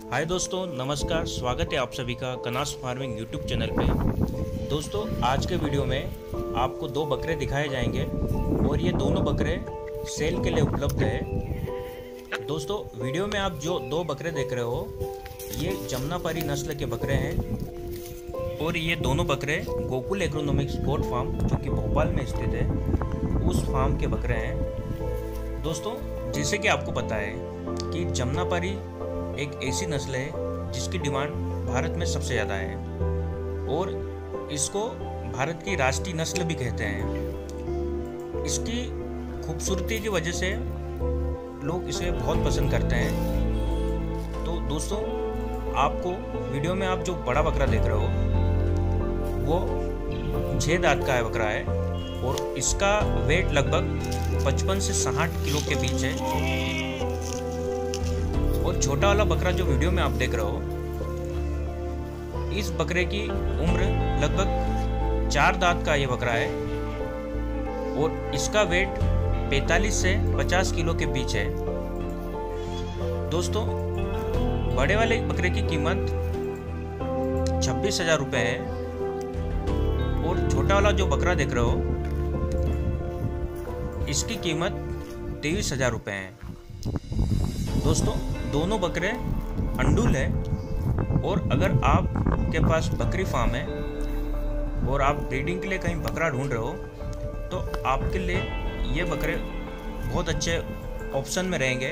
हाय दोस्तों, नमस्कार। स्वागत है आप सभी का कनास फार्मिंग यूट्यूब चैनल पे। दोस्तों, आज के वीडियो में आपको दो बकरे दिखाए जाएंगे और ये दोनों बकरे सेल के लिए उपलब्ध है। दोस्तों, वीडियो में आप जो दो बकरे देख रहे हो ये जमुनापारी नस्ल के बकरे हैं और ये दोनों बकरे गोकुल एग्रोनॉमिक्स गोट फार्म जो कि भोपाल में स्थित है उस फार्म के बकरे हैं। दोस्तों, जैसे कि आपको पता है कि जमुनापारी एक ऐसी नस्ल है जिसकी डिमांड भारत में सबसे ज़्यादा है और इसको भारत की राष्ट्रीय नस्ल भी कहते हैं। इसकी खूबसूरती की वजह से लोग इसे बहुत पसंद करते हैं। तो दोस्तों, आपको वीडियो में आप जो बड़ा बकरा देख रहे हो वो 6 दांत का बकरा है और इसका वेट लगभग 55 से 60 किलो के बीच है। और छोटा वाला बकरा जो वीडियो में आप देख रहे हो इस बकरे की उम्र लगभग 4 दांत का ये बकरा है और इसका वेट 45 से 50 किलो के बीच है। दोस्तों, बड़े वाले बकरे की कीमत 26,000 रुपये है और छोटा वाला जो बकरा देख रहे हो इसकी कीमत 23,000 रुपये है। दोस्तों, दोनों बकरे अंडुल है और अगर आपके पास बकरी फार्म है और आप ब्रीडिंग के लिए कहीं बकरा ढूंढ रहे हो तो आपके लिए ये बकरे बहुत अच्छे ऑप्शन में रहेंगे।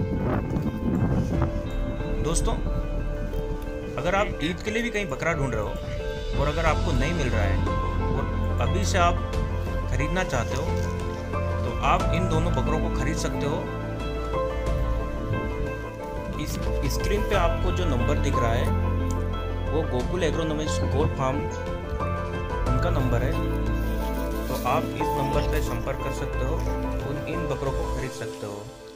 दोस्तों, अगर आप ईद के लिए भी कहीं बकरा ढूंढ रहे हो और अगर आपको नहीं मिल रहा है और अभी से आप खरीदना चाहते हो तो आप इन दोनों बकरों को खरीद सकते हो। इस स्क्रीन पे आपको जो नंबर दिख रहा है वो गोकुल एग्रोनॉमिक्स गोट फार्म उनका नंबर है, तो आप इस नंबर पे संपर्क कर सकते हो और इन बकरों को खरीद सकते हो।